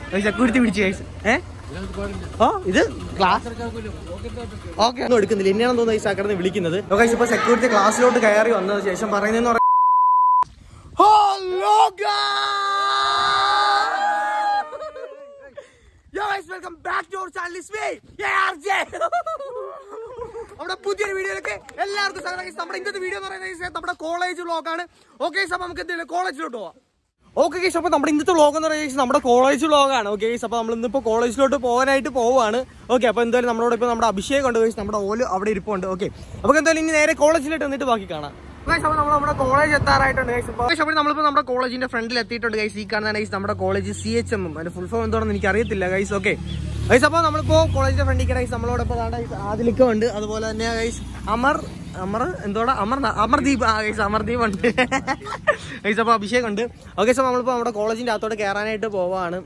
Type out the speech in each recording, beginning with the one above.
Security പിടിച്ചു guys. ഇത് class okay ഒന്നും എടുക്കുന്നില്ല. എന്നെയാണെന്ന് തോന്നുന്നു ഗൈസ് ആക്കടന്ന് വിളിക്കുന്നത്. ഗൈസ് ഇപ്പൊ സെക്യൂരിറ്റി ക്ലാസ്സിലോട്ട് കയറി വന്നതിന് ശേഷം പറയുന്നതെന്ന് പറയാം, welcome back to channel ARJ. നമ്മുടെ പുതിയൊരു വീഡിയോയിലേക്ക് എല്ലാവർക്കും സ്വാഗതം. നമ്മുടെ ഇന്നത്തെ വീഡിയോ എന്ന് പറയുന്നത് നമ്മുടെ കോളേജ് വ്ലോഗാണ്. ഓക്കെ, അപ്പൊ നമുക്ക് എന്തെങ്കിലും കോളേജിലോട്ട് പോവാം. ഓക്കെ ഗൈസ്, അപ്പൊ നമ്മുടെ ഇന്നത്തെ വ്ലോഗ് എന്ന് പറയുന്നത് നമ്മുടെ കോളേജ് വ്ലോഗാണ്. ഓക്കെ ഗൈസ്, അപ്പൊ നമ്മൾ ഇന്നിപ്പോ കോളേജിലോട്ട് പോകാനായിട്ട് പോവാണ്. ഓക്കെ, അപ്പൊ എന്തായാലും നമ്മളോട് ഇപ്പൊ നമ്മുടെ അഭിഷേകം ഉണ്ട് ഗൈസ്, നമ്മുടെ ഓല് അവിടെ ഇരിപ്പുണ്ട്. ഓക്കെ, അപ്പൊ എന്തായാലും ഇനി നേരെ കോളേജിലോട്ട് വന്നിട്ട് ബാക്കി കാണാം. ഗൈസ്, അപ്പൊ നമ്മൾ നമ്മുടെ കോളേജ് എത്താറായിട്ടുണ്ട് ഗൈസ്. അപ്പോൾ നമ്മളിപ്പോ നമ്മുടെ കോളേജിന്റെ ഫ്രണ്ടിൽ എത്തിയിട്ടുണ്ട് ഗൈസ്. ഈ കാണുന്ന ഗൈസ് നമ്മുടെ കോളേജ് CHM, അതിന്റെ ഫുൾ ഫോം എന്താണെന്ന് എനിക്ക് അറിയത്തില്ല ഗൈസ്. ഓക്കെ ഗൈസ്, അപ്പൊ നമ്മളിപ്പോ കോളേജിന്റെ ഫ്രണ്ടിൽ ഗൈസ് നമ്മളോടൊപ്പം ആദിലിക്ക ഉണ്ട്, അതുപോലെ തന്നെ ഗൈസ് അമർദീപ് ഗൈസ്, അമർദീപ് ഉണ്ട് ഗൈസ്. അപ്പൊ അഭിഷേക് ഉണ്ട്. ഓക്കെ, സോ നമ്മളിപ്പോ നമ്മുടെ കോളേജിന്റെ അകത്തോട്ട് കയറാനായിട്ട് പോവാണ്.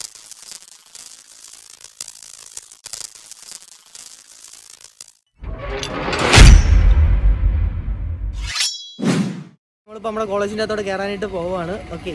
നമ്മളിപ്പോ നമ്മുടെ കോളേജിന്റെ അകത്തോട്ട് കയറാനായിട്ട് പോവാണ്. ഓക്കെ,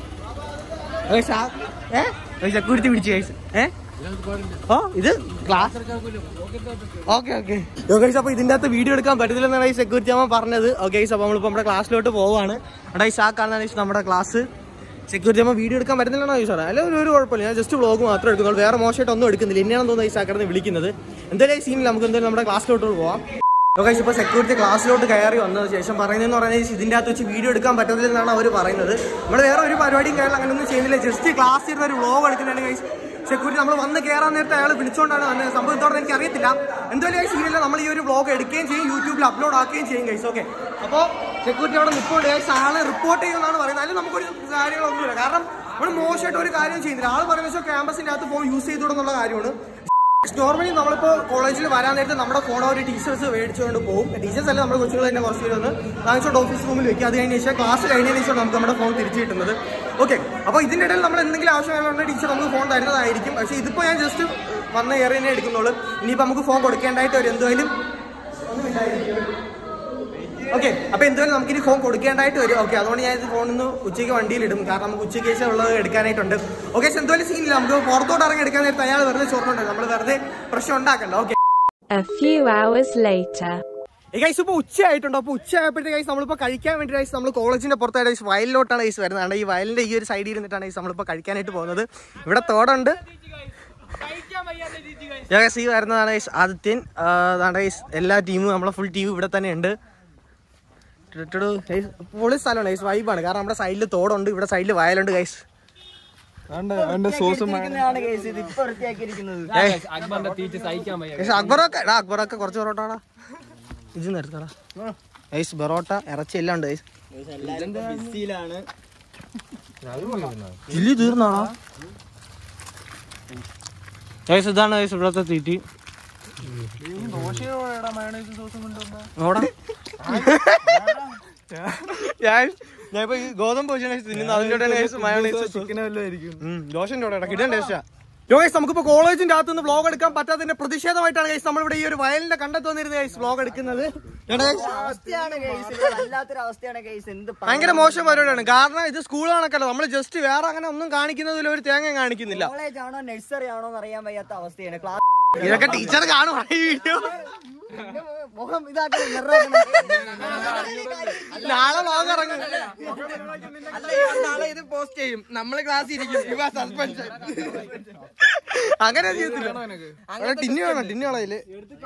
സെക്യൂരിറ്റി പിടിച്ചു ഗൈസ്. ഇത് ക്ലാസ് ഓക്കെ. അപ്പൊ ഇതിന്റെ അകത്ത് വീഡിയോ എടുക്കാൻ പറ്റത്തില്ലെന്നാണ് ഈ സെക്യൂരിറ്റി അമ്മ പറഞ്ഞത്. ഓക്കെ, അപ്പൊ നമ്മളിപ്പോ നമ്മുടെ ക്ലാസ്സിലോട്ട് പോവാണ്. അവിടെ ഈ കാണാൻ നമ്മുടെ ക്ലാസ്. സെക്യൂരിറ്റി അമ്മ വീഡിയോ എടുക്കാൻ പറ്റുന്നില്ലെന്നോ ചോദിച്ചാൽ അല്ല, ഒരു കുഴപ്പമില്ല, ഞാൻ ജസ്റ്റ് വ്ലോഗ് മാത്രമേ എടുക്കുന്നുള്ളൂ, വേറെ മോശമായിട്ട് ഒന്നും എടുക്കുന്നില്ല. എന്നെയാണെന്ന് തോന്നുന്നു ഈ സാക്കടന്ന് വിളിക്കുന്നത്. എന്തായാലും ഈ സീനിൽ നമുക്ക് എന്തായാലും നമ്മുടെ ക്ലാസ്സിലോട്ട് പോവാം. ഓക്കെ, ഇപ്പൊ സെക്യൂരിറ്റി ക്ലാസ്സിലോട്ട് കയറി വന്നതിന് ശേഷം പറയുന്നതെന്ന് പറയുന്നത് ഇതിന്റെ അകത്ത് വെച്ച് വീഡിയോ എടുക്കാൻ പറ്റത്തില്ലെന്നാണ് അവർ പറയുന്നത്. നമ്മൾ വേറെ ഒരു പരിപാടിയും കാര്യങ്ങൾ അങ്ങനെയൊന്നും ചെയ്യുന്നില്ല, ജസ്റ്റ് ക്ലാസ് ഇരുന്ന ഒരു വ്ലോഗ് എടുക്കുന്നതാണ് ഗൈസ്. സെക്യൂരിറ്റി നമ്മൾ വന്ന് കയറാൻ നേരത്തെ അയാൾ വിളിച്ചുകൊണ്ടാണ് വന്നത്. സംഭവം എന്താണെന്ന് എനിക്ക് അറിയത്തില്ല. എന്തായാലും ഗൈസ് ഇല്ല, നമ്മൾ ഈ ഒരു വ്ലോഗ് എടുക്കുകയും ചെയ്യും, യൂട്യൂബിൽ അപ്ലോഡ് ആക്കുകയും ചെയ്യും ഗൈസ്. ഓക്കെ, അപ്പോൾ സെക്യൂരിറ്റി അവിടെ നിൽക്കൊണ്ട് ഗൈസ് ആളെ റിപ്പോർട്ട് ചെയ്യുമെന്നാണ് പറയുന്നത്. അതിൽ നമുക്കൊരു കാര്യങ്ങളൊന്നുമില്ല, കാരണം നമ്മൾ മോശമായിട്ട് ഒരു കാര്യം ചെയ്യുന്നില്ല. ആൾ പറയുന്നത് വെച്ചാൽ ക്യാമ്പസിന്റെ അകത്ത് ഫോൺ യൂസ് ചെയ്തുകൊണ്ടെന്നുള്ള കാര്യമാണ്. നോർമലി നമ്മളിപ്പോ കോളേജിൽ വരാൻ നേരത്തെ നമ്മുടെ ഫോൺ ഒരു ടീച്ചേഴ്സ് മേടിച്ചുകൊണ്ട് പോകും. ടീച്ചേഴ്സ് അല്ല, നമ്മുടെ കൊച്ചുകൾ തന്നെ കുറച്ച് പേര് ഒന്ന് വാങ്ങിച്ചോണ്ട് ഓഫീസ് റൂമിൽ വെക്കുക. അത് കഴിഞ്ഞ ശേഷം ക്ലാസ് കഴിഞ്ഞതിന് ശേഷം നമുക്ക് നമ്മുടെ ഫോൺ തിരിച്ചു കിട്ടുന്നത്. ഓക്കെ, അപ്പോൾ ഇതിൻ്റെ ഇടയിൽ നമ്മൾ എന്തെങ്കിലും ആവശ്യമായുള്ള ടീച്ചർ നമുക്ക് ഫോൺ തരുന്നതായിരിക്കും. പക്ഷേ ഇതിപ്പോൾ ഞാൻ ജസ്റ്റ് വന്ന് കയറി തന്നെ എടുക്കുന്നുള്ളൂ. ഇനിയിപ്പോൾ നമുക്ക് ഫോൺ കൊടുക്കേണ്ടതായിട്ട് ഒരു എന്തായാലും ഒന്നും ഇല്ലായിരിക്കും. ഓക്കെ, അപ്പോൾ എന്തായാലും നമുക്കിനി ഫോൺ കൊടുക്കേണ്ടതായിട്ട് വരും. ഓക്കെ, അതുകൊണ്ട് ഞാൻ ഇത് ഫോണിന്ന് ഉച്ചയ്ക്ക് വണ്ടിയിലിടും, കാരണം നമുക്ക് ഉച്ചയ്ക്ക് ശേഷം ഉള്ളത് എടുക്കാനായിട്ടുണ്ട്. ഓക്കെ, എന്തായാലും സീനില്ല, നമുക്ക് പുറത്തോട്ട് ഇറങ്ങി എടുക്കാൻ നേരത്തെ അയാൾ വെറുതെ ചോറിനുണ്ട്, നമ്മൾ വെറുതെ പ്രശ്നം ഉണ്ടാക്കണ്ട. ഓക്കെ, ഇപ്പൊ ഉച്ചയായിട്ടുണ്ട്. അപ്പോൾ ഉച്ചയായപ്പോഴത്തെ ഗൈസ് നമ്മളിപ്പോൾ കഴിക്കാൻ വേണ്ടി ഗൈസ് നമ്മൾ കോളേജിന്റെ പുറത്തായിട്ട് ഗൈസ് വയലിലോട്ടാണ് ഗൈസ് വരുന്നത്. ഈ വയലിന്റെ ഈ ഒരു സൈഡിൽ ഇരുന്നിട്ടാണ് ഗൈസ് നമ്മളിപ്പോൾ കഴിക്കാനായിട്ട് പോകുന്നത്. ഇവിടെ തോടുണ്ട്. ഈ വരുന്നതാണ് ഗൈസ് ആദിത്യൻ. അതാണ് ഗൈസ് എല്ലാ ടീമും, നമ്മളെ ഫുൾ ടീം ഇവിടെ തന്നെ ഉണ്ട്. പൊളി സ്ഥലമാണ് ഗൈസ്, വൈബാണ്, കാരണം നമ്മുടെ സൈഡിൽ തോടുണ്ട്, ഇവിടെ സൈഡിൽ വയലുണ്ട് ഗൈസ്. അക്ബറൊക്കെ കുറച്ച് പൊറോട്ടാടാ, ഇത് നിർത്തടാ ഗൈസ്. പൊറോട്ട ഇറച്ചി എല്ലാം ഉണ്ട് ഗൈസ്. ഇല്ലി തീർന്നാടാ ഗൈസ്. ഇതാണ് ഗൈസ് ഇവിടുത്തെ തീറ്റി. ഞാനിപ്പോ ഈ ഗോതമ്പ് തിന്നുന്നത് അതിൻ്റെ ദോശന്റെ കൂടെ കിട്ടാൻ ടേസ്റ്റാ. ഗൈസ് നമുക്കിപ്പോ കോളേജിന്റെ അകത്ത് നിന്ന് വ്ലോഗ് എടുക്കാൻ പറ്റാത്തതിന്റെ പ്രതിഷേധമായിട്ടാണ് ഗൈസ് നമ്മളിവിടെ ഈ ഒരു വയലിന്റെ കണ്ടെത്തി വന്നിരുന്ന ഗൈസ് വ്ലോഗ് എടുക്കുന്നത്. ഭയങ്കര മോശം പരിപാടിയാണ്, കാരണം ഇത് സ്കൂൾ കണക്കല്ല, നമ്മൾ ജസ്റ്റ് വേറെ അങ്ങനെ ഒന്നും കാണിക്കുന്നതിൽ ഒരു തേങ്ങ കാണിക്കുന്നില്ല. കോളേജാണോ നഴ്സറി ആണോ എന്ന് അറിയാൻ വയ്യാത്ത അവസ്ഥയാണ്. ഇതൊക്കെ ടീച്ചർ കാണും ഈ വീഡിയോ. നാളെ വ്ലോഗ് ഇറങ്ങും, നാളെ ഇത് പോസ്റ്റ് ചെയ്യും, നമ്മള് ക്ലാസ് ഇരിക്കും. ഇവ സസ്പെൻഷൻ അങ്ങനെ ചെയ്യത്തില്ല. ടിന്നു വേണം, ടിന്നു കളയില്.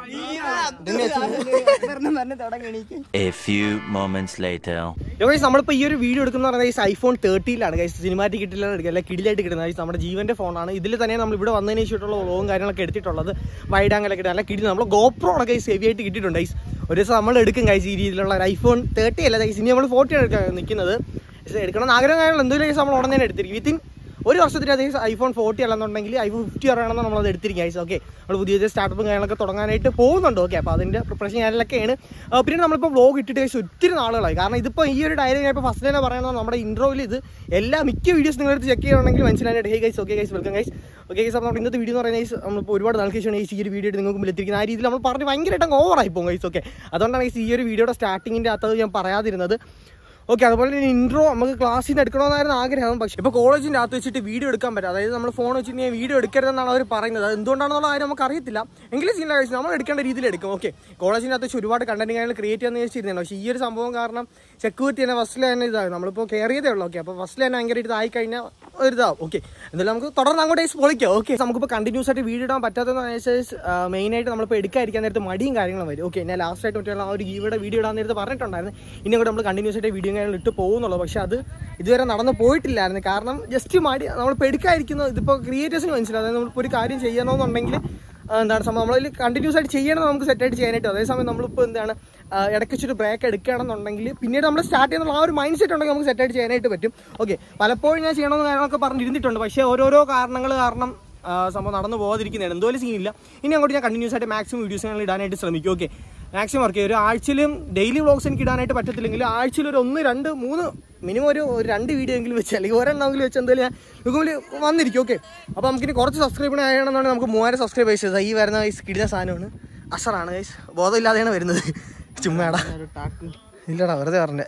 നമ്മളിപ്പോ ഈ ഒരു വീഡിയോ എടുക്കുന്ന പറഞ്ഞാൽ iPhone 13 ഗൈസ്. സിനിമാറ്റിക് കിട്ടില്ലാണ് എടുക്കുക, അല്ല കിടിലായിട്ട് കിട്ടുന്നത്. നമ്മുടെ ജീവന്റെ ഫോണാണ്. ഇതിൽ തന്നെ നമ്മൾ ഇവിടെ വന്നതിന് ശേഷമുള്ള വ്ലോഗും കാര്യങ്ങളൊക്കെ എടുത്തിട്ടുള്ളത്. വൈഡ് ആംഗിളൊക്കെ കിട്ടുക, അല്ല കിടി നമ്മൾ GoPro ആണ് ഗൈസ് ഹെവി ആയിട്ട് കിട്ടിയിട്ടുണ്ട് ഗൈസ്. ഒരു ദിവസം നമ്മൾ എടുക്കും ഗൈസ് ഈ രീതിയിലുള്ള iPhone 30 അല്ല ഗൈസ്, ഇനി നമ്മൾ 40 എടുക്കാൻ നിൽക്കുന്നത്. എടുക്കണം ആഗ്രഹം കാര്യങ്ങൾ എന്തെങ്കിലും ഗൈസ് നമ്മൾ ഉടനെ തന്നെ എടുത്തിരിക്കും. വിത്തിൻ ഒരു വർഷത്തിനകത്ത് iPhone 40 അല്ലെന്നുണ്ടെങ്കിൽ iPhone 50 അറിയണമെന്ന് നമ്മളത് എടുത്തിരിക്കും ഗൈസ്. ഓക്കെ, നമ്മൾ പുതിയ പുതിയ സ്റ്റാർട്ടപ്പും കാര്യങ്ങളൊക്കെ തുടങ്ങാനായിട്ട് പോകുന്നുണ്ട്. ഓക്കെ, അപ്പോൾ അതിൻ്റെ പ്രിപ്പറേഷൻ കാര്യങ്ങളൊക്കെയാണ്. പിന്നെ നമ്മളിപ്പോൾ വ്ലോഗ് ഇട്ടിട്ട് ഗൈസ് ഒത്തിരി നാളുകളായി, കാരണം ഇതിപ്പോൾ ഈ ഒരു ഡയറി ഞാൻ ഇപ്പോൾ ഫസ്റ്റ് തന്നെ പറയണത് നമ്മുടെ ഇൻട്രോയിൽ ഇത് മിക്ക വീഡിയോസ് നിങ്ങളെടുത്ത് ചെക്ക് ചെയ്യണമെങ്കിൽ മനസ്സിലായിട്ട് hey guys. Okay guys, welcome guys. Okay guys, അപ്പോൾ നമ്മുടെ ഇന്നത്തെ വീഡിയോ എന്ന് പറയുന്നത് ഗൈസ് നമ്മളിപ്പോൾ ഒരുപാട് നാൾക്ക് ശേഷമാണ് ഈ ഒരു വീഡിയോ നിങ്ങൾക്ക് മുമ്പിൽ എത്തിയിരിക്കുന്നത്. ആ രീതിയിൽ നമ്മൾ പറഞ്ഞ് ഭയങ്കരമായിട്ട് ഓവറായി പോകും ഗൈസ്. ഓക്കെ, അതുകൊണ്ടാണ് ഗൈസ് ഈ ഒരു വീഡിയോയുടെ സ്റ്റാർട്ടിങ്ങിൻ്റെ അകത്ത് ഞാൻ പറയാതിരുന്നത്. ഓക്കെ. അതുപോലെ തന്നെ ഇൻട്രോ നമുക്ക് ക്ലാസ്സിൽ നിന്ന് എടുക്കണമെന്നായിരുന്നു ആഗ്രഹം. പക്ഷേ ഇപ്പോൾ കോളേജിൻ്റെ അകത്ത് വെച്ചിട്ട് വീഡിയോ എടുക്കാൻ പറ്റും. അതായത് നമ്മൾ ഫോൺ വെച്ചിട്ട് ഞാൻ വീഡിയോ എടുക്കരുതെന്നാണ് അവർ പറയുന്നത്. അത് എന്തുകൊണ്ടാണെന്നുള്ള കാര്യം നമുക്ക് അറിയത്തില്ല. എങ്കിലും ചില കാര്യം നമ്മൾ എടുക്കേണ്ട രീതിയിൽ എടുക്കും. ഓക്കെ. കോളേജിൻ്റെ അകത്ത് വെച്ച് ഒരുപാട് കണ്ടന്റ് കാര്യങ്ങൾ ക്രിയേറ്റ് ചെയ്യാമെന്ന് വെച്ചിരുന്നതാണ്. പക്ഷേ ഈ ഒരു സംഭവം കാരണം സെക്യൂരിറ്റി തന്നെ ഫസ്റ്റിൽ തന്നെ ഇതാകും. നമ്മളിപ്പോൾ കയറിയതേ ഉള്ളൂ. ഓക്കെ. അപ്പോൾ ഫസ്റ്റിൽ തന്നെ ഭയങ്കര ഇതായി കഴിഞ്ഞാൽ ഒരു ഇതാവും. ഓക്കെ. എന്തായാലും നമുക്ക് തുടർന്ന് അങ്ങോട്ട് പൊളിക്കാം. ഓക്കെ. നമുക്കിപ്പോൾ കണ്ടിന്യൂസ് ആയിട്ട് വീഡിയോ ഇടാൻ പറ്റാത്തതെന്ന് വെച്ചാൽ മെയിനായിട്ട് നമ്മളിപ്പോൾ എടുക്കാതിരിക്കാൻ നേരത്ത് മടിയും കാര്യങ്ങളും വരും. ഓക്കെ. ഞാൻ ലാസ്റ്റായിട്ട് മറ്റുള്ള ആ ഒരു ഗീവയുടെ വീഡിയോ ഇടാൻ നേരത്ത് പറഞ്ഞിട്ടുണ്ടായിരുന്നു. ഇനി കൂടെ നമ്മൾ കണ്ടിന്യൂസ് ആയിട്ട് വീഡിയോ കാര്യങ്ങൾ ഇട്ട് പോകുന്നുള്ളൂ. പക്ഷേ അത് ഇതുവരെ നടന്നു പോയിട്ടില്ലായിരുന്നു. കാരണം ജസ്റ്റ് മടി നമ്മളിപ്പോൾ എടുക്കാതിരിക്കുന്നത് ഇതിപ്പോൾ ക്രിയേറ്റേഴ്സിന് മനസ്സിലാവും. അതായത് നമ്മളിപ്പോൾ ഒരു കാര്യം ചെയ്യണമെന്നുണ്ടെങ്കിൽ എന്താണ് സംഭവം നമ്മളതിൽ കണ്ടിന്യൂസ് ആയിട്ട് ചെയ്യണം, നമുക്ക് സെറ്റായിട്ട് ചെയ്യാനായിട്ട്. അതേസമയം നമ്മളിപ്പോൾ എന്താണ് ഇടയ്ക്ക് വെച്ചൊരു ബ്രേക്ക് എടുക്കുകയാണെന്നുണ്ടെങ്കിൽ പിന്നീട് നമ്മൾ സ്റ്റാർട്ട് ചെയ്യുന്ന ആ ഒരു മൈൻഡ് സെറ്റ് ഉണ്ടെങ്കിൽ നമുക്ക് സെറ്റായിട്ട് ചെയ്യാനായിട്ട് പറ്റും. ഓക്കെ. പലപ്പോഴും ഞാൻ ചെയ്യണമെന്ന് കാര്യങ്ങളൊക്കെ പറഞ്ഞിരുന്നിട്ടുണ്ട്. പക്ഷേ ഓരോരോ കാരണങ്ങൾ കാരണം സംഭവം നടന്നു പോകാതിരിക്കുന്നതാണ്. എന്തോലും സീനില്ല. ഇനി അങ്ങോട്ട് ഞാൻ കണ്ടിന്യൂസ് ആയിട്ട് മാക്സിമം വീഡിയോസ് ഞങ്ങൾ ഇടാനായിട്ട് ശ്രമിക്കും. ഓക്കെ. മാക്സിമം വർക്ക് ചെയ്യും. ഒരു ആഴ്ചയിലും ഡെയിലി വ്ളോഗ്സ് എനിക്ക് ഇടാനായിട്ട് പറ്റത്തില്ലെങ്കിൽ ആഴ്ചയിൽ ഒരു 1, 2, 3 മിനിമം ഒരു 2 വീഡിയോ എങ്കിലും വെച്ച് അല്ലെങ്കിൽ ഒരെണ്ണമെങ്കിലും വെച്ച് എന്തായാലും ഞാൻ യൂട്യൂബിൽ വന്നിരിക്കും. ഓക്കെ. അപ്പോൾ നമുക്കിനി കുറച്ച് സബ്സ്ക്രൈബ് ആയണമെന്നുണ്ടെങ്കിൽ നമുക്ക് 3000 സബ്സ്ക്രൈബേഴ്സ് ചെയ്തത് ഈ വരുന്ന ഗൈസ് കിടില സാധനമാണ്. അസറാണ് ഗൈസ്. ബോധമില്ലാതെയാണ് വരുന്നത്. ചുമ്മാടാ. ഇല്ലടാ വെറുതെ പറഞ്ഞേ.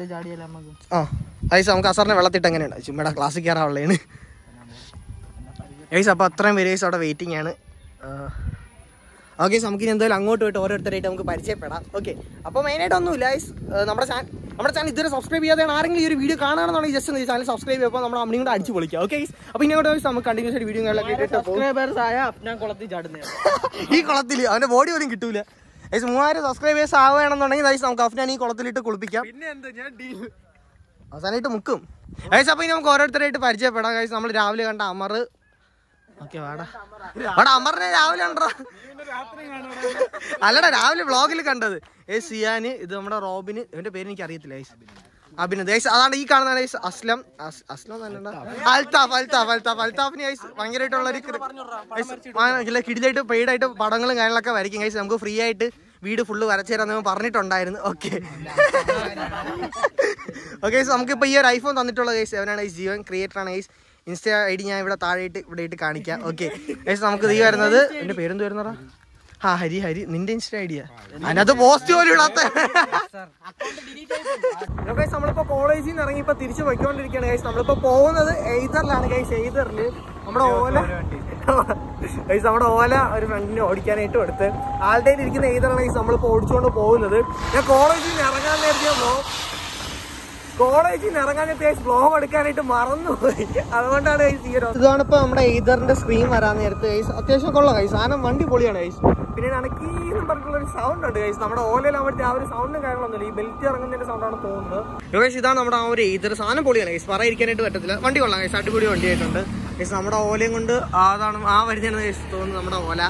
ഗൈസ് നമുക്ക് അസറിനെ വെള്ളത്തിട്ട് എങ്ങനെയുണ്ട്? ചുമ്മാടാ ക്ലാസ്സിൽ കയറാനുള്ളതാണ് ഗൈസ്. അപ്പോൾ അത്രയും പേര് ഗൈസ് അവിടെ വെയിറ്റിംഗ് ആണ്. ഓക്കെ. നമുക്കിനി എന്തായാലും അങ്ങോട്ട് പോയിട്ട് ഓരോരുത്തരായിട്ട് നമുക്ക് പരിചയപ്പെടാം. ഓക്കെ. അപ്പോൾ മെയിനായിട്ട് ഒന്നുമില്ല ഗൈസ്. നമ്മുടെ ചാനൽ ഇതുവരെ സബ്സ്ക്രൈബ് ചെയ്യാതെയാണ് ആരെങ്കിലും ഈ ഒരു വീഡിയോ കാണുകയാണെന്നുണ്ടെങ്കിൽ ജസ്റ്റ് ഒന്ന് ചാനൽ സബ്സ്ക്രൈബ് ചെയ്യുമ്പോൾ നമ്മൾ അമ്മയും കൂടെ അടിച്ച് പൊളിക്കാം. Okay guys. അപ്പോൾ ഇനി അങ്ങോട്ട് നമുക്ക് കണ്ടിന്യൂസ് ആയിട്ട് വീഡിയോ ഈ കുളത്തിൽ അവൻ്റെ ബോഡി പോലും കിട്ടൂല ഗൈസ്. 3000 സബ്സ്ക്രൈബേഴ്സ് ആവുകയാണെന്നുണ്ടെങ്കിൽ ഗൈസ് നമുക്ക് അഫ്നാൻ ഈ കുളത്തിലിട്ട് കുളിപ്പിക്കാം. അവസാനമായിട്ട് മുക്കും ഗൈസ്. അപ്പോൾ ഇനി നമുക്ക് ഓരോരുത്തരായിട്ട് പരിചയപ്പെടാം ഗൈസ്. നമ്മൾ രാവിലെ കണ്ട അമർ. ഓക്കെ. വാടാ അമറിനെ രാവിലെ കണ്ടോ? അല്ലടാ രാവിലെ വ്ളോഗിൽ കണ്ടത്. സിയാന്. ഇത് നമ്മുടെ റോബിന്. ഇവന്റെ പേര് എനിക്ക് അറിയത്തില്ല ഗൈസ്. അഭിനന്ദ് ഗൈസ്. അതാണ് ഈ കാണുന്ന ഗൈസ് അസ്ലം തന്നെ. അൽത്താഫിന് ഗൈസ് ഭയങ്കരമായിട്ടുള്ളൊരു കിടിലായിട്ട് പെയ്ഡായിട്ട് പടങ്ങളും കാര്യങ്ങളൊക്കെ വരയ്ക്കും ഗൈസ്. നമുക്ക് ഫ്രീ ആയിട്ട് വീട് ഫുള്ള് വരച്ചു തരാമെന്ന് പറഞ്ഞിട്ടുണ്ടായിരുന്നു. ഓക്കെ. ഓക്കെ. നമുക്കിപ്പോൾ ഈ ഒരു ഐഫോൺ തന്നിട്ടുള്ള ഗൈസ് അവനാണ് ഗൈസ്. ജീവൻ ക്രിയേറ്ററാണ് ഗൈസ്. ഇൻസ്റ്റ ഐ ഡി ഞാൻ ഇവിടെ താഴെയിട്ട് ഇവിടെ കാണിക്കാം. Okay guys. നമുക്ക് ഈ വരുന്നത് എൻ്റെ പേരെന്ത് വരുന്നടാ? ഹരി. നിന്റെ ഇൻസ്റ്റ ഐഡിയ അതിനകത്ത് പോസ്റ്റ് പോലും ഇടാത്ത. നമ്മളിപ്പോ കോളേജിൽ നിന്ന് ഇറങ്ങി ഇപ്പൊ തിരിച്ചു പോയിക്കൊണ്ടിരിക്കുകയാണ് ഗൈസ്. നമ്മളിപ്പോ പോകുന്നത് എയ്തറിലാണ് ഗൈസ്. എയ്തറില് നമ്മുടെ ഓല ഒരു ഫ്രണ്ടിനെ ഓടിക്കാനായിട്ട് കൊടുത്ത് ആളുടെ ഇരിക്കുന്ന എയ്തറാണ് ഗൈസ് നമ്മളിപ്പോ ഓടിച്ചുകൊണ്ട് പോകുന്നത്. ഞാൻ കോളേജിൽ നിന്ന് ഇറങ്ങാൻ നേരത്തെ വ്ലോഗ് എടുക്കാനായിട്ട് മറന്നുപോയി. അതുകൊണ്ടാണ് ഗൈസ് ഈ ഒരു ഇതാണിപ്പോ നമ്മുടെ എയ്തറിന്റെ സ്ക്രീൻ വരാൻ നേരത്തെ ഗൈസ്. അത്യാവശ്യം കൊള്ളാം ഗൈസ്. സാധനം വണ്ടി പൊളിയാണ് ഗൈസ്. പിന്നെ അണക്കീന്നും പറഞ്ഞിട്ടുള്ളൊരു സൗണ്ട് ഉണ്ട് ഗൈസ്. നമ്മുടെ ഓലയിലാവുമ്പോഴത്തെ ആ ഒരു സൗണ്ടും കാര്യങ്ങളൊന്നുമില്ല. ഈ ബെൽറ്റ് ഇറങ്ങുന്നതിന്റെ സൗണ്ടാണ് തോന്നുന്നത് ഗൈസ്. ഇതാണ് നമ്മുടെ ആ ഒരു എയ്തർ. സാധനം പൊളിയാണ് ഗൈസ്. പറയാതിരിക്കാനായിട്ട് പറ്റത്തില്ല. വണ്ടി കൊള്ളാം ഗൈസ്. അടിപൊളി വണ്ടിയായിട്ടുണ്ട് ഗൈസ്. നമ്മുടെ ഓലയും കൊണ്ട് അതാണ് ആ വരുന്നതാണ് ഗൈസ് തോന്നുന്നത് നമ്മുടെ ഓല.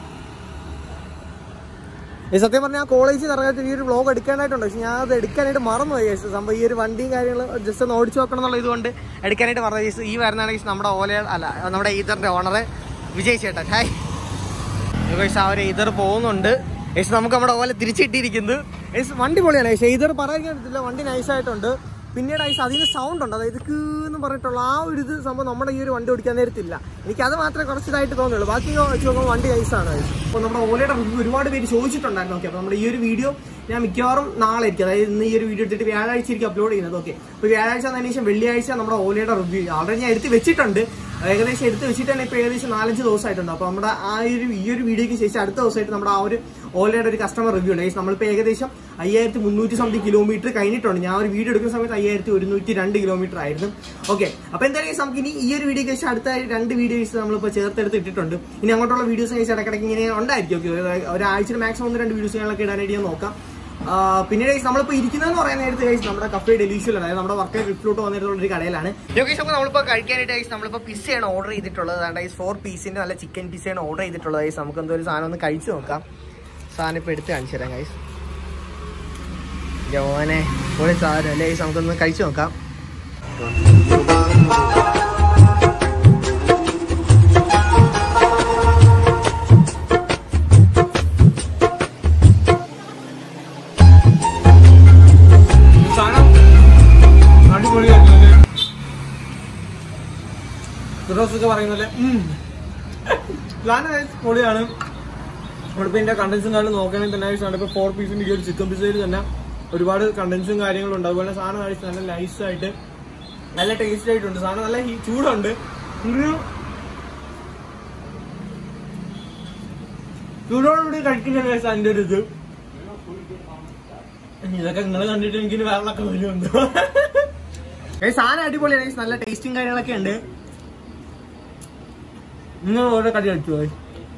സത്യം പറഞ്ഞാൽ ആ കോളേജിൽ ഇറങ്ങാത്ത ഈ ഒരു വ്ളോഗ് എടുക്കാനായിട്ടുണ്ട്. പക്ഷെ ഞാൻ അത് എടുക്കാനായിട്ട് മറന്നുപോയി ഗൈസ്. സംഭവം ഈ ഒരു വണ്ടിയും കാര്യങ്ങളും ജസ്റ്റ് ഒന്ന് ഓടിച്ചു നോക്കണം എന്നുള്ള ഇതുകൊണ്ട് എടുക്കാനായിട്ട് മറന്നു ഗൈസ്. ഈ വരുന്നതാണ് ഗൈസ് നമ്മുടെ നമ്മുടെ ഈതറിന്റെ ഓണറെ വിജയ് ചേട്ടൻ. Hi guys. ആ ഒരു ഈതർ പോകുന്നുണ്ട് ഗൈസ്. നമുക്ക് നമ്മുടെ ഓല തിരിച്ചിട്ടിരിക്കുന്നു ഗൈസ്. വണ്ടി പൊളിയാണ് ഗൈസ്. ഈതർ പറയാൻ പറ്റില്ല. വണ്ടി നൈസായിട്ടുണ്ട്. പിന്നീട് ഐസ് അതിന് സൗണ്ട് ഉണ്ട്. അതായത് എന്ന് പറഞ്ഞിട്ടുള്ള ആ ഒരു ഇത് സംഭവം നമ്മുടെ ഈ ഒരു വണ്ടി ഓടിക്കാൻ നേരത്തില്ല. എനിക്കത് മാത്രമേ കുറച്ചിതായിട്ട് തോന്നുള്ളൂ. ബാക്കി വെച്ച് നോക്കുമ്പോൾ വണ്ടി ഐസാണ്. അപ്പോൾ നമ്മുടെ ഓലയുടെ റിവ്യൂ ഒരുപാട് പേര് ചോദിച്ചിട്ടുണ്ടായിരുന്നു. ഓക്കെ. അപ്പോൾ നമ്മുടെ ഈ ഒരു വീഡിയോ ഞാൻ മിക്കവാറും നാളെ ആയിരിക്കും. അതായത് ഇന്ന് ഈ ഒരു വീഡിയോ എടുത്തിട്ട് വ്യാഴാഴ്ച ആയിരിക്കും അപ്ലോഡ് ചെയ്യുന്നത്. ഓക്കെ. അപ്പോൾ വ്യാഴാഴ്ച അതിന് ശേഷം വെള്ളിയാഴ്ച നമ്മുടെ ഓലയുടെ റിവ്യൂ ആൾറെഡി ഞാൻ എടുത്ത് വെച്ചിട്ടുണ്ട്. ഏകദേശം എടുത്ത് വെച്ചിട്ട് തന്നെ ഇപ്പോൾ ഏകദേശം 4-5 ദിവസമായിട്ടുണ്ട്. അപ്പോൾ നമ്മുടെ ഈ ഒരു വീഡിയോയ്ക്ക് ശേഷം അടുത്ത ദിവസമായിട്ട് നമ്മുടെ ആ ഒരു ഓലയുടെ ഒരു കസ്റ്റമർ റിവ്യൂ ഉണ്ട്. നമ്മളിപ്പോൾ ഏകദേശം 5300 സംതിങ് കിലോമീറ്റർ കഴിഞ്ഞിട്ടുണ്ട്. ഞാൻ ഒരു വീഡിയോ എടുക്കുന്ന സമയത്ത് 5102 കിലോമീറ്റർ ആയിരുന്നു. ഓക്കെ. അപ്പോൾ എന്തായാലും നമുക്ക് ഇനി ഈ ഒരു വീഡിയോയ്ക്ക് ശേഷം അടുത്ത 2 വീഡിയോസ് നമ്മളിപ്പോൾ ചേർത്തെടുത്ത് ഇട്ടിട്ടുണ്ട്. ഇനി അങ്ങോട്ടുള്ള വീഡിയോസ് കഴിച്ച് ഇടയ്ക്കിടയ്ക്ക് ഇങ്ങനെ ഉണ്ടായിരിക്കും. ഓക്കെ. ഒരാഴ്ചയിൽ മാക്സിമം 1-2 വീഡിയോസുകളൊക്കെ ഇടാനായിട്ട് ഞാൻ നോക്കാം. പിന്നീട് നമ്മളിപ്പോൾ ഇരിക്കുന്നതെന്ന് പറയുന്ന നേരത്തെ നമ്മുടെ കഫേ ഡെലീഷ്യൽ, അതായത് നമ്മുടെ വർക്കേ റിഫ്ലൂട്ട് വന്നിട്ടുള്ള ഒരു കടയിലാണ്. അപ്പോൾ നമ്മളിപ്പോൾ കഴിക്കാനായിട്ട് നമ്മളിപ്പോൾ പിസ്സയാണ് ഓർഡർ ചെയ്തിട്ടുള്ളത്. അതായത് 4 പീസിന്റെ നല്ല ചിക്കൻ പിസ്സയാണ് ഓർഡർ ചെയ്തിട്ടുള്ളത്. നമുക്ക് എന്തോ ഒരു സാധനം ഒന്ന് കഴിച്ചു നോക്കാം. സാധനം ഇപ്പോൾ എടുത്ത് കാണിച്ചു തരാം ഗൈസ്. ജോനെ ഒരു സാധനം അല്ലേ ഗൈസ്. നമുക്കൊന്ന് കഴിച്ചു നോക്കാം. പറയുന്നല്ലേ പൊളിയാണ്. നമ്മളിപ്പോൾ ഇതിന്റെ കണ്ടൻസും കാര്യങ്ങളും നോക്കുകയാണെങ്കിൽ തന്നെ ഇപ്പോൾ 4 പീസിന്റെ ഈ ഒരു ചിക്കൻ പിസയിൽ തന്നെ ഒരുപാട് കണ്ടൻസും കാര്യങ്ങളും ഉണ്ട്. അതുപോലെ സാധനം കഴിച്ച് നല്ല നൈസായിട്ട് നല്ല ടേസ്റ്റ് ആയിട്ടുണ്ട്. സാധനം നല്ല ചൂടുണ്ട്. ചൂടോടുകൂടി കഴിക്കുന്നതാണ് അതിന്റെ ഒരു ഇത്. ഇതൊക്കെ നിങ്ങൾ കണ്ടിട്ട് എനിക്ക് വേറെയൊക്കെ വരുന്നുണ്ട്. സാധനം അടിപൊളിയാണ്. നല്ല ടേസ്റ്റും കാര്യങ്ങളൊക്കെ ഉണ്ട്. നിങ്ങൾ ഓരോ കടി കഴിച്ചു പോയി.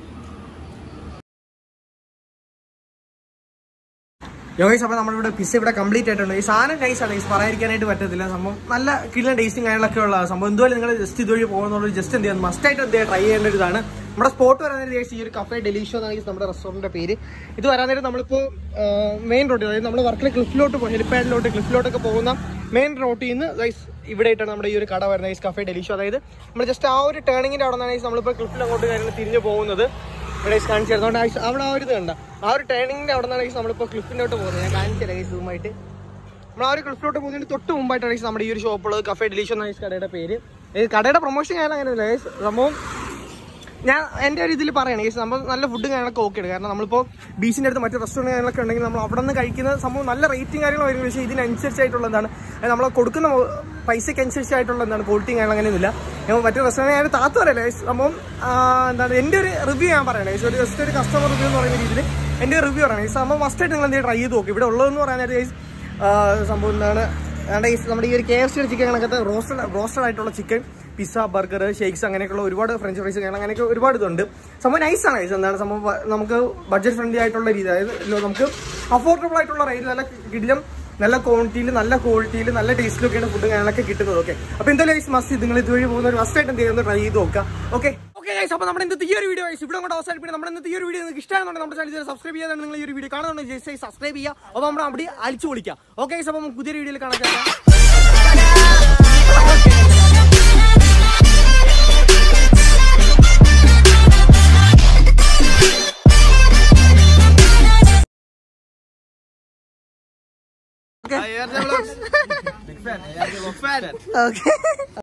യോഗേഷ്, അപ്പൊ നമ്മളിവിടെ പിസ്സ ഇവിടെ കംപ്ലീറ്റ് ആയിട്ടുണ്ട്. ഈ സാധനം നൈസാണ്, ഈ പറയാതിരിക്കാനായിട്ട് പറ്റത്തില്ല. സംഭവം നല്ല കിടിലൻ ടേസ്റ്റും കാര്യങ്ങളൊക്കെ ഉള്ള സംഭവം. എന്തുപോലെ നിങ്ങൾ ജസ്റ്റ് ഇതുവഴി പോകുന്നുള്ളൂ, ജസ്റ്റ് എന്ത് ചെയ്യാൻ മസ്റ്റായിട്ട് എന്ത് ട്രൈ ചെയ്യേണ്ട ഒരു ഇതാണ്. നമ്മുടെ സ്പോട്ട് വരാൻ നേരം ഈ ഒരു കഫേ ഡെലീഷോ എന്നാണ് നമ്മുടെ റെസ്റ്റോറൻറ്റിന്റെ പേര്. ഇത് വരാൻ നേരം നമ്മളിപ്പോൾ മെയിൻ റോഡിൽ, അതായത് നമ്മൾ വർക്കിൽ ക്ലിഫിലോട്ട് പോകും, ഹെലിപ്പാഡിലോട്ട് ക്ലിഫിലോട്ടൊക്കെ പോകുന്ന മെയിൻ റോട്ടിൽ നിന്ന് ഇവിടെ ആയിട്ടാണ് നമ്മുടെ ഈ ഒരു കട വരുന്നത്, ഈ കഫേ ഡെലീഷോ. അതായത് നമ്മൾ ജസ്റ്റ് ആ ഒരു ടേണിങ്ങിന്റെ അവിടെ നിന്നാണ് നമ്മളിപ്പോൾ ക്ലിഫിൽ അങ്ങോട്ട് കാര്യങ്ങൾ തിരിഞ്ഞു പോകുന്നത്. ഇവിടെ കാണിച്ചു തരുന്നതുകൊണ്ട് അവിടെ ആ ഒരു ഇത് കണ്ട ആ ഒരു ടേണിങ്ങിന്റെ അവിടെ നിന്നാണ് നമ്മളിപ്പോൾ ക്ലിഫിലോട്ട് പോകുന്നത്. ഞാൻ കാണിച്ചു തരാം സൂമായിട്ട്. നമ്മൾ ആ ഒരു ക്ലിഫിലോട്ട് പോകുന്നതിന് തൊട്ട് മുമ്പായിട്ടാണ് നമ്മുടെ ഈ ഒരു ഷോപ്പുള്ളത്, കഫേ ഡെലീഷോ എന്ന കടയുടെ പേര്. കടയുടെ പ്രൊമോഷൻ ഞാൻ അങ്ങനെയല്ല സംഭവം, ഞാൻ എൻ്റെ ഒരു ഇതിൽ പറയണേ സംഭവം നല്ല ഫുഡും കാര്യങ്ങളൊക്കെ ഓക്കെ ആണ്. കാരണം നമ്മളിപ്പോൾ ബീച്ചിൻ്റെ അടുത്ത് മറ്റു റെസ്റ്റോറൻറ്റ് കാര്യങ്ങളൊക്കെ ഉണ്ടെങ്കിൽ നമ്മൾ അവിടെ നിന്ന് കഴിക്കുന്ന സംഭവം നല്ല റേറ്റിംഗ് കാര്യങ്ങൾ വരും. പക്ഷേ ഇതിനനുസരിച്ചായിട്ടുള്ള എന്താണ് നമ്മൾ കൊടുക്കുന്ന പൈസയ്ക്ക് അനുസരിച്ചായിട്ടുള്ള എന്താണ് ക്വാളിറ്റിയും കാര്യങ്ങൾ അങ്ങനെയൊന്നുമില്ല. മറ്റു റെസ്റ്റോറൻറ്റ് ഞാൻ താത്ത പറയല്ലേ സംഭവം എന്താണ് എൻ്റെ ഒരു റിവ്യൂ ഞാൻ പറയണേ. ഒരു ജസ്റ്റ് ഒരു കസ്റ്റമർ റിവ്യൂ എന്ന് പറയുന്ന രീതിയിൽ എൻ്റെ ഒരു റിവ്യൂ പറയണേ. സംഭവം മസ്റ്റായിട്ട് നിങ്ങൾ എന്തെങ്കിലും ട്രൈ ചെയ്ത് നോക്കി. ഇവിടെ ഉള്ളതെന്ന് പറയാനായിട്ട് സംഭവം എന്താണ് നമ്മുടെ ഈ ഒരു KFC ചിക്കൻ കണക്കത്തെ റോസ്റ്റഡ് ആയിട്ടുള്ള ചിക്കൻ, പിസ്സ, ബർഗർ, ഷേക്സ്, അങ്ങനെയൊക്കെയുള്ള ഒരുപാട് ഫ്രഞ്ച് ഫ്രൈസ് അങ്ങനെയൊക്കെ ഒരുപാട് ഇതുണ്ട്. സംഭവം നൈസാണ്. എന്താണ് സംഭവം നമുക്ക് ബഡ്ജറ്റ് ഫ്രണ്ട്ലി ആയിട്ടുള്ള രീതി, അതായത് നമുക്ക് അഫോർഡബിൾ ആയിട്ടുള്ള റേറ്റ്, നല്ല കിടിലം നല്ല ക്വാണ്ടിറ്റിയിൽ നല്ല ടേസ്റ്റിലൊക്കെയാണ് ഫുഡ് കാര്യങ്ങളൊക്കെ കിട്ടുന്നത്. ഓക്കെ, അപ്പോൾ എന്തായാലും മസ്റ്റ് നിങ്ങൾ ഇതുവഴി പോകുന്ന ഒരു മസ്റ്റായിട്ട് എന്ത് ചെയ്യുന്നത് ട്രൈ ചെയ്ത് നോക്കാം. ഓക്കെ ഗൈസ്, അപ്പോൾ നമ്മുടെ ഇന്നത്തെ ഈ ഒരു വീഡിയോ ഇവിടെ കൊണ്ട് അവസാനിപ്പിക്കണം. നമ്മുടെ ഇന്നത്തെ ഈ ഒരു വീഡിയോ നിങ്ങൾക്ക് ഇഷ്ടമാണെന്നുണ്ടെങ്കിൽ നമ്മുടെ ചാനൽ സബ്സ്ക്രൈബ് ചെയ്യാതെ നിങ്ങൾ ഈ ഒരു വീഡിയോ കാണുന്നുണ്ടെങ്കിൽ ജസ്റ്റ് സബ്സ്ക്രൈബ് ചെയ്യുക. അപ്പോൾ നമ്മൾ അവിടെ അടിച്ചു പൊളിക്കാം. ഓക്കെ ഗൈസ്, അപ്പോൾ നമുക്ക് പുതിയൊരു വീഡിയോയിൽ കാണാം. Okay.